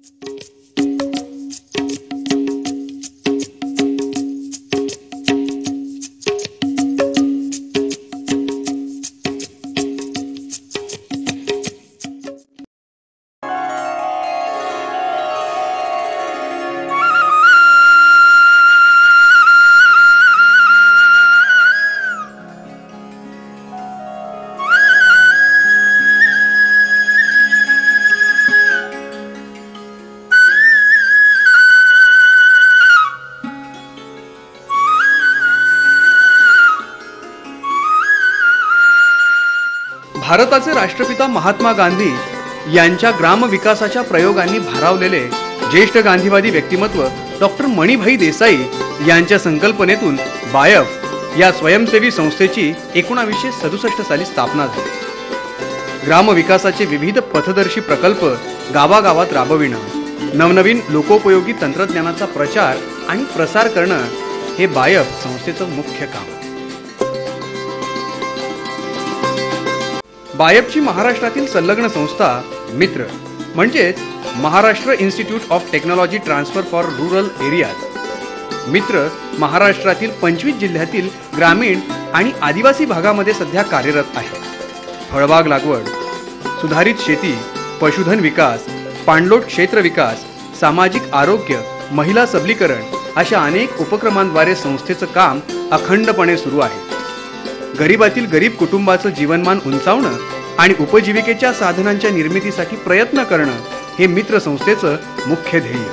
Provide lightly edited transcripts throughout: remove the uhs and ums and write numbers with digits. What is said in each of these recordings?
भारताचे राष्ट्रपिता महात्मा गांधी यांच्या ग्रामविकासाच्या प्रयोगांनी भारावलेले ज्येष्ठ गांधीवादी व्यक्तिमत्व डॉक्टर मणिभाई देसाई यांच्या संकल्पनेतून बायफ या स्वयंसेवी संस्थेची 1967 साली स्थापना झाली। ग्रामविकासाचे विविध पथदर्शी प्रकल्प गावागावात राबविणं, नवनवीन लोकोपयोगी तंत्रज्ञानाचा प्रचार आणि प्रसार करणं हे बायफ संस्थेचं मुख्य काम। बायफची महाराष्ट्रातील संलग्न संस्था मित्र म्हणजेच Maharashtra Institute of Technology Transfer for Rural Areas Mitra महाराष्ट्रातील 25 जिल्ह्यातील ग्रामीण आणि आदिवासी भागामध्ये सध्या कार्यरत आहे। फळबाग लागवड, सुधारित शेती, पशुधन विकास, पाणलोट क्षेत्र विकास, सामाजिक आरोग्य, महिला सबलीकरण अशा अनेक उपक्रमांद्वारे संस्थेचं काम अखंडपणे सुरू आहे। गरीबातील गरीब कुटुंबाचं जीवनमान उंचावणं आणि उपजीविकेच्या साधनांच्या निर्मितीसाठी प्रयत्न करणं हे मित्र संस्थेचं मुख्य ध्येय।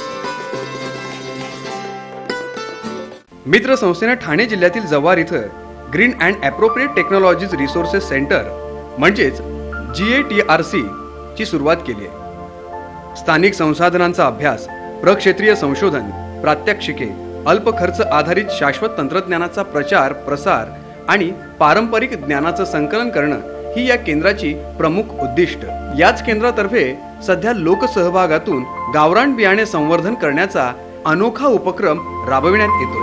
मित्र संस्थेने ठाणे जिल्ह्यातील जव्हार इथं green and appropriate technologies resources centre म्हणजेच GATRC ची सुरुवात केली आहे। स्थानिक संसाधनांचा अभ्यास, प्रक्षेत्रीय संशोधन, प्रात्यक्षिके, अल्प खर्च आधारित शाश्वत तंत्रज्ञानाचा प्रचार प्रसार आणि पारंपरिक ज्ञानाचं संकलन करणं ही या केंद्राची प्रमुख उद्दिष्ट। याच केंद्रातर्फे सध्या लोकसहभागातून गावरान बियाणे संवर्धन करण्याचा अनोखा उपक्रम राबविण्यात येतोय।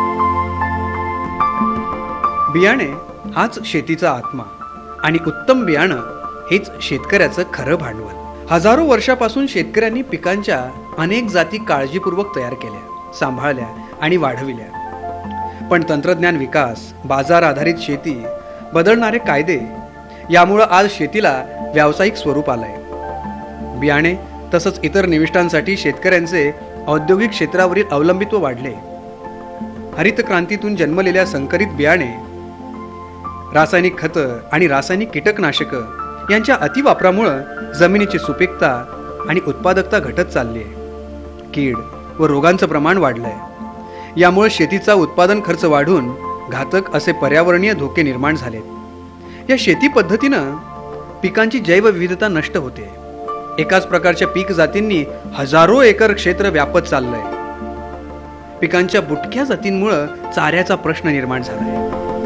बियाणे हाच शेतीचा आत्मा आणि उत्तम बियाणं हेच शेतकऱ्याचं खरं भांडवल। हजारो वर्षापासून शेतकऱ्यांनी पिकांच्या अनेक जाती काळजीपूर्वक तयार केल्या, सांभाळल्या आणि वाढविल्या। पण तंत्रज्ञान विकास, बाजार आधारित शेती, बदलणारे कायदे यामुळे आज शेतीला व्यावसायिक स्वरूप आलंय। बियाणे तसंच इतर निविष्ठांसाठी शेतकऱ्यांचे औद्योगिक क्षेत्रावरील अवलंबित्व वाढले। हरित क्रांतीतून जन्मलेल्या संकरित बियाणे, रासायनिक खतं आणि रासायनिक कीटकनाशकं यांच्या अतिवापरामुळे जमिनीची सुपीकता आणि उत्पादकता घटत चालली आहे। कीड व रोगांचं प्रमाण वाढलंय। यामुळे शेतीचा उत्पादन खर्च वाढून घातक असे पर्यावरणीय धोके निर्माण झालेत। या शेती पद्धतीनं पिकांची जैवविविधता नष्ट होते। एकाच प्रकारच्या पीक जातींनी हजारो एकर क्षेत्र व्यापत चाललंय। पिकांच्या बुटक्या जातींमुळे चाऱ्याचा प्रश्न निर्माण झालाय।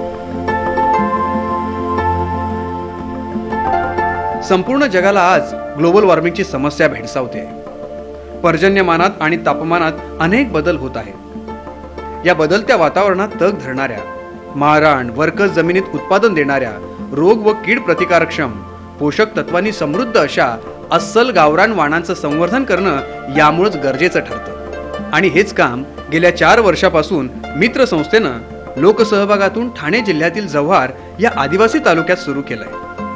संपूर्ण जगाला आज ग्लोबल वॉर्मिंगची समस्या भेडसावते। पर्जन्यमानात आणि तापमानात अनेक बदल होत आहेत। या बदलत्या वातावरणात तग धरणाऱ्या, माळरान वरकस जमिनीत उत्पादन देणाऱ्या, रोग व कीड प्रतिकारक्षम, पोषक तत्वांनी समृद्ध अशा अस्सल गावरान वाणांचं संवर्धन करणं यामुळेच गरजेचं ठरतं। आणि हेच काम गेल्या 4 वर्षापासून मित्र संस्थेनं लोकसहभागातून ठाणे जिल्ह्यातील जव्हार या आदिवासी तालुक्यात सुरू केलंय।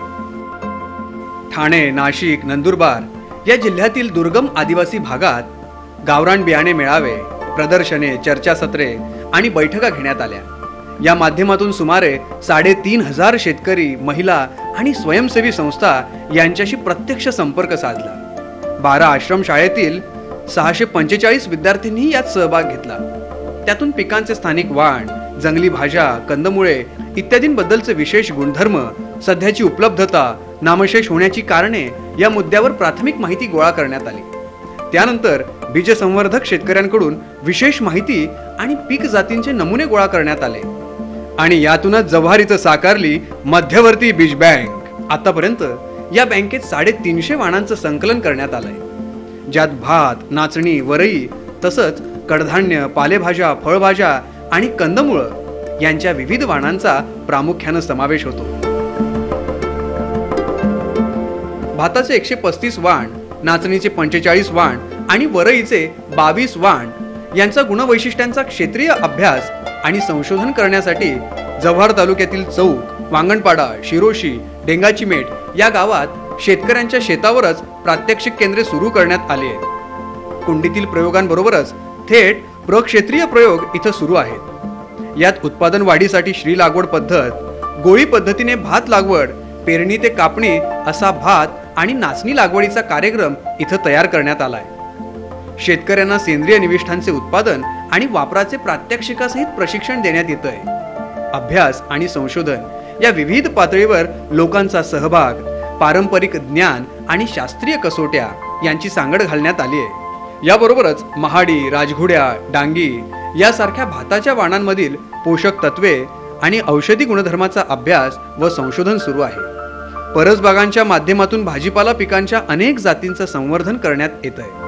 ठाणे, नाशिक, नंदुरबार या जिल्ह्यातील दुर्गम आदिवासी भागात गावरान बियाणे मेळावे, प्रदर्शने, चर्चासत्रे आणि बैठका घेण्यात आल्या। या माध्यमातून सुमारे 3,500 शेतकरी, महिला आणि स्वयंसेवी संस्था यांच्याशी प्रत्यक्ष संपर्क साधला। 12 आश्रमशाळेतील 645 विद्यार्थ्यांनी यात सहभाग घेतला। त्यातून पिकांचे स्थानिक वाण, जंगली भाज्या, कंदमुळे इत्यादींबद्दलचे विशेष गुणधर्म, सध्याची उपलब्धता, नामशेष होण्याची कारणे या मुद्द्यावर प्राथमिक माहिती गोळा करण्यात आली। त्यानंतर बीज संवर्धक शेतकऱ्यांकडून विशेष माहिती आणि पीक जातींचे नमुने गोळा करण्यात आले आणि यातूनच जव्हार इथं साकारली मध्यवर्ती बीज बँक। आतापर्यंत या बँकेत 350 वाणांचं संकलन करण्यात आलंय, ज्यात भात, नाचणी, वरई तसंच कडधान्य, पालेभाज्या, फळभाज्या आणि कंदमुळं यांच्या विविध वाणांचा प्रामुख्याने समावेश होतो। भाताचे 135 वाण नाचणीचे 45 वाण आणि वरईचे 22 वाण यांचा गुणवैशिष्ट्यांचा क्षेत्रीय अभ्यास आणि संशोधन करण्यासाठी जव्हार तालुक्यातील चौक, वांगणपाडा, शिरोशी, डेंगाचीमेट या गावात शेतकऱ्यांच्या शेतावरच प्रात्यक्षिक केंद्रे सुरू करण्यात आली आहेत. कुंडीतील प्रयोगांबरोबरच थेट प्रक्षेत्रीय प्रयोग इथं सुरू आहेत. यात उत्पादन वाढीसाठी श्री लागवड पद्धत, गोळी पद्धतीने भात लागवड, पेरणी ते कापणी असा भात आणि नाचणी लागवडीचा कार्यक्रम इथं तयार करण्यात आलाय. शेतकऱ्यांना सेंद्रिय निविष्ठांचे उत्पादन आणि वापराचे प्रात्यक्षिकासहित प्रशिक्षण देण्यात येतंय. अभ्यास आणि संशोधन या विविध पातळीवर लोकांचा सहभाग, पारंपरिक ज्ञान आणि शास्त्रीय कसोट्या यांची सांगड घालण्यात आली आहे. याबरोबरच महाडी, राजघोड्या, डांगी यासारख्या भाताच्या वाणांमधील पोषक तत्वे आणि औषधी गुणधर्माचा अभ्यास व संशोधन सुरू आहे. परसबागांच्या माध्यमातून भाजीपाला पिकांच्या अनेक जातींचं संवर्धन करण्यात येत आहे.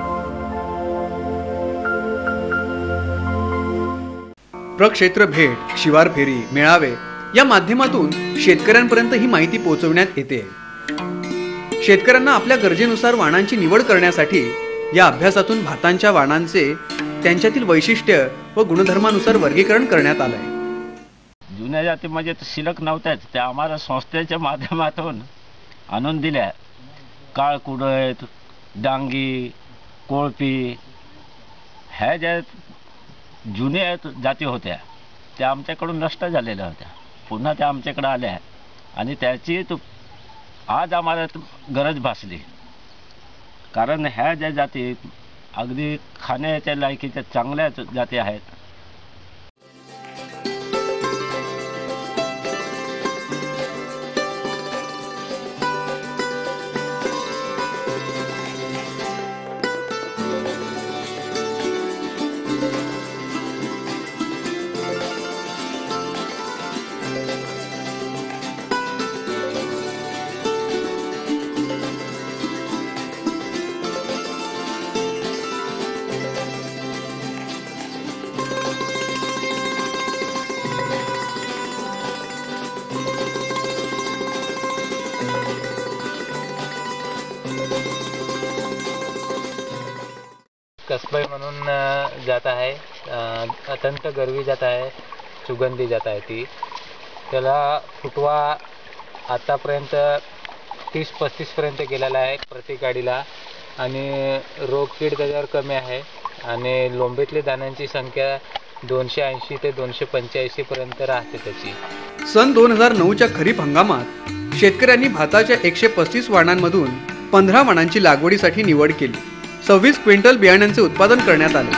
प्रक्षेत्र भेट, शिवार फेरी, मेळावे या माध्यमातून शेतकऱ्यांपर्यंत ही माहिती पोहोचवण्यात येते. शेतकऱ्यांना आपल्या गरजेनुसार वाणांची निवड करण्यासाठी या अभ्यासातून भातांच्या वाणांचे त्यांच्यातील वैशिष्ट्य व गुणधर्मानुसार वर्गीकरण करण्यात आलंय. जुन्या जाती म्हणजे शिल्लक नव्हत्याच, त्या आम्हाला संस्थेच्या माध्यमातून आणून दिल्या. काळ कुडत, डांगी, कोळपी ह्या ज्या जुन्या जाती होत्या त्या आमच्याकडून नष्ट झालेल्या होत्या. पुन्हा त्या आमच्याकडे आल्या आणि त्याची आज आम्हाला गरज भासली. कारण ह्या ज्या जाती अगदी खाण्याच्या लायकीच्या चांगल्या जाती आहेत. कसबई म्हणून जात आहे, अत्यंत गर्वी जात आहे, सुगंधी जात आहे ती. त्याला फुटवा आतापर्यंत 30-35 पर्यंत गेलेला आहे प्रति गाडीला आणि रोगकीड त्याच्यावर कमी आहे आणि लोंबीतल्या दाण्यांची संख्या 280 ते 285 पर्यंत राहते त्याची. सन 2009च्या खरीप हंगामात शेतकऱ्यांनी भाताच्या 135 वाणांमधून 15 वाणांची लागवडीसाठी निवड केली. 26 क्विंटल बियाण्यांचे उत्पादन करण्यात आले.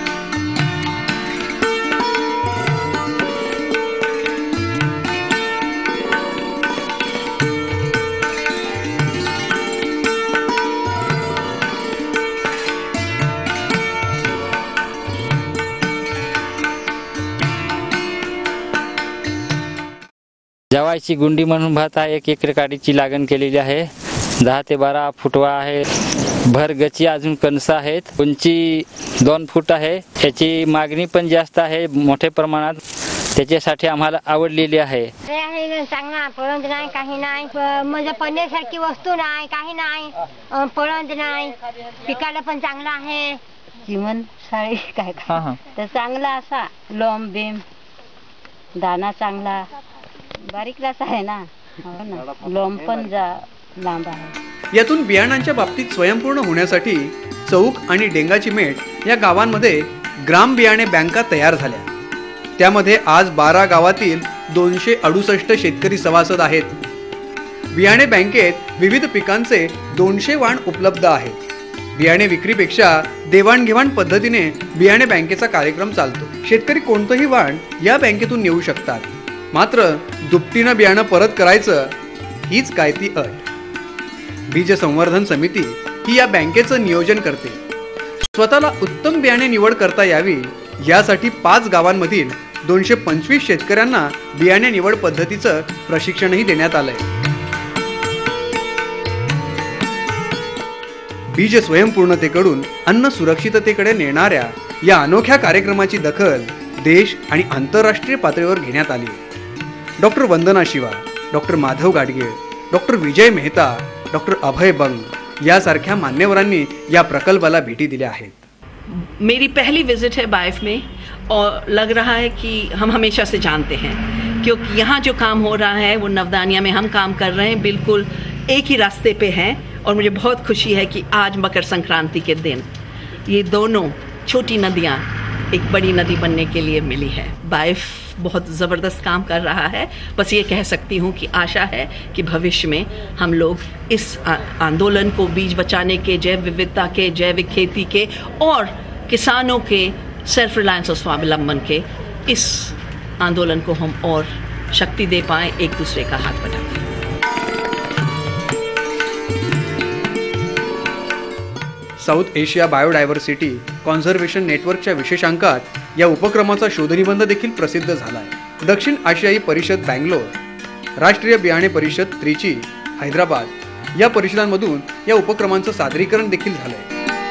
जवायची गुंडी म्हणून भात आहे. 1 एकर काडीची लागण केलेली आहे. 10 ते 12 फुटवा आहे. भरगची अजून कणसं आहेत. उंची 2 फूट आहे. याची मागणी पण जास्त आहे मोठ्या प्रमाणात. त्याच्यासाठी आम्हाला आवडलेली आहे. चांगला पळंत नाही, काही नाही, म्हणजे पडण्यासारखी वस्तू नाही, काही नाही, पळंत नाही, पिकाला पण चांगला आहे. जीवन साळी काय तर चांगला असा लोंब बिम दाना चांगला बारीकलाच आहे ना. लोंब पण लांब आहे. यातून बियाणांच्या बाबतीत स्वयंपूर्ण होण्यासाठी चौक आणि डेंगाचीमेट या गावांमध्ये ग्राम बियाणे बँका तयार झाल्या. त्यामध्ये आज 12 गावातील 268 शेतकरी सभासद आहेत. बियाणे बँकेत विविध पिकांचे 200 वाण उपलब्ध आहेत. बियाणे विक्रीपेक्षा देवाणघेवाण पद्धतीने बियाणे बँकेचा कार्यक्रम चालतो. शेतकरी कोणतंही वाण या बँकेतून नेऊ शकतात. मात्र दुपटीनं बियाणं परत करायचं हीच काय ती अट. बीज संवर्धन समिती ही या बँकेचं नियोजन करते. स्वतःला उत्तम बियाणे निवड करता यावी यासाठी 5 गावांमधील 225 शेतकऱ्यांना बियाणे निवड पद्धतीचं प्रशिक्षणही देण्यात आलंय. बीज स्वयंपूर्णतेकडून अन्न सुरक्षिततेकडे नेणाऱ्या या अनोख्या कार्यक्रमाची दखल देश आणि आंतरराष्ट्रीय पातळीवर घेण्यात आली. Doctor Vandana Shiva, doctor Madhav Gadge, doctor Vijay Mehta, doctor Abhay Bang, यासारख्या मान्यवरांनी या प्रकल्पाला भेटी दिल्या आहेत. मेरी पहली विजिट है बाइफ में और लग रहा है कि हम हमेशा से जानते हैं, क्योंकि यहाँ जो काम हो रहा है वो नवदानिया में हम काम कर रहे हैं, बिल्कुल एक ही रास्ते पे हैं. और मुझे बहुत खुशी है कि आज मकर संक्रांति के दिन ये दोनों छोटी नदियाँ एक बड़ी नदी बनने के लिए मिली है. बाइफ बहुत ज़बरदस्त काम कर रहा है. बस ये कह सकती हूँ कि आशा है कि भविष्य में हम लोग इस आंदोलन को बीज बचाने के, जैव विविधता के, जैविक खेती के और किसानों के सेल्फ रिलायंस और स्वावलंबन के इस आंदोलन को हम और शक्ति दे पाएँ, एक दूसरे का हाथ बटा पाएँ. साऊथ एशिया बायोडायव्हर्सिटी कॉन्झर्वेशन नेटवर्कच्या विशेषांकात या उपक्रमाचा शोधनिबंध देखील प्रसिद्ध झाला आहे. दक्षिण आशियाई परिषद बँगलोर, राष्ट्रीय बियाणे परिषद त्रिची हैदराबाद या परिषदांमधून या उपक्रमांचं सादरीकरण देखील झालंय.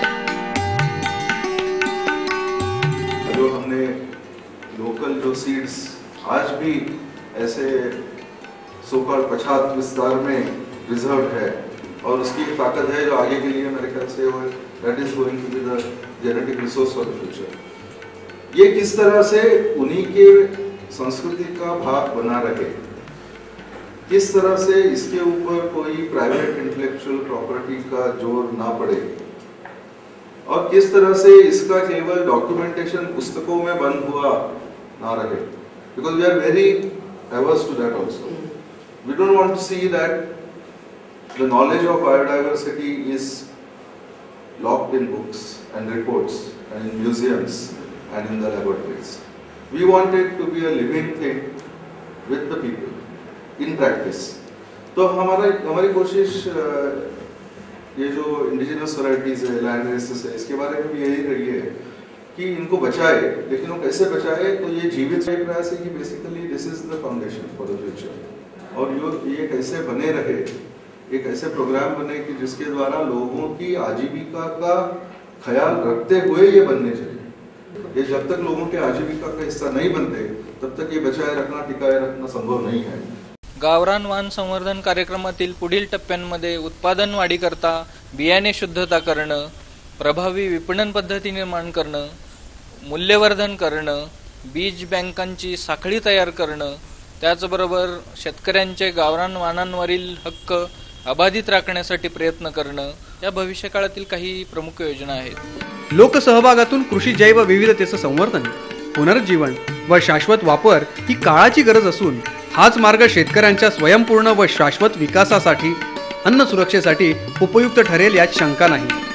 जो हमने लोकल जो सीड्स आज भी ऐसे सोकॉल्ड पछात विस्तार में रिजर्व है और उसकी ताकत है जो आगे के लिए मेरे ख्याल से वो that is going to be the genetic resource for the future. ये किस तरह से उन्हीं के संस्कृति का भाग बना रहे, किस तरह से इसके ऊपर कोई प्राइवेट इंटेलेक्चुअल प्रॉपर्टी का जोर ना पड़े और किस तरह से इसका केवल डॉक्यूमेंटेशन पुस्तकों में बंद हुआ ना रहे, because we are very averse to that also. We don't want to see that the knowledge of biodiversity is locked in books and reports and in museums and in the laboratories. We want it to be a living thing with the people in practice. तो हमारी कोशिश ये जो indigenous varieties है, land races है, इसके बारे में भी यही रही है कि इनको बचाए, लेकिन वो कैसे बचाए. तो ये जीवित प्रयास है कि basically this is the foundation for the future और ये कैसे बने रहे, एक ऐसे प्रोग्राम बने कि जिसके द्वारा लोगों की आजीविका का ख्याल रखते हुए ये बनने चाहिए. ये जब तक लोगों के आजीविका का हिस्सा नहीं बनते तब तक ये बचाए रखना, टिकाए रखना संभव नहीं है. गावरान वाण संवर्धन कार्यक्रमातील पुढील टप्प्यांमध्ये उत्पादन वाढीकरता बियाणे शुद्धता करणं, प्रभावी विपणन पद्धती निर्माण करणं, मूल्यवर्धन करणं, बीज बँकांची साखळी तयार करणं, त्याचबरोबर शेतकऱ्यांचे गावरान वाणांवरील हक्क अबाधित राखण्यासाठी प्रयत्न करणं या भविष्यकाळातील काही प्रमुख योजना आहेत. लोकसहभागातून कृषी जैव विविधतेचं संवर्धन, पुनरुज्जीवन व शाश्वत वापर ही काळाची गरज असून हाच मार्ग शेतकऱ्यांच्या स्वयंपूर्ण व शाश्वत विकासासाठी, अन्न सुरक्षेसाठी उपयुक्त ठरेल यात शंका नाही.